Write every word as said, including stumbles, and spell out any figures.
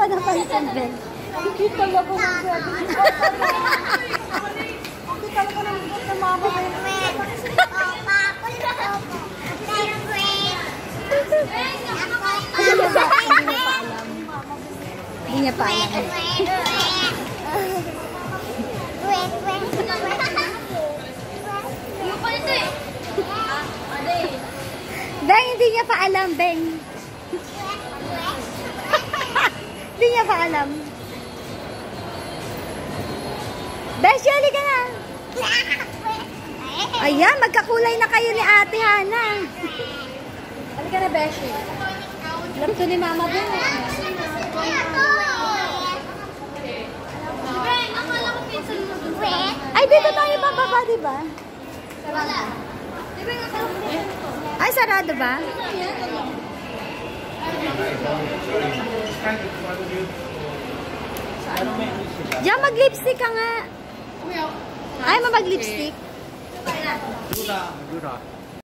napansin, Ben. Hindi talaga nagsabi. Hindi talaga nagsabi ng mama ko. Hindi niya pa alam. Beng, hindi niya pa alam, Beng. Hindi niya pa alam. Beshi, hali ka na. Ayan, magkakulay na kayo ni Ate Hana. Hali ka na, Beshi. Alam to ni Mama Beng. Ay, dito tayo bababa, diba? Ay, sarado ba? Diyan, mag-lipstick ka nga. Ay, mag-lipstick. Yura, Yura.